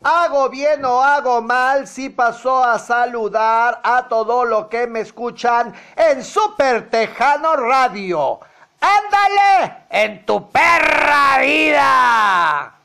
¿Hago bien o hago mal si pasó a saludar a todo lo que me escuchan en Super Tejano Radio? ¡Ándale en tu perra vida!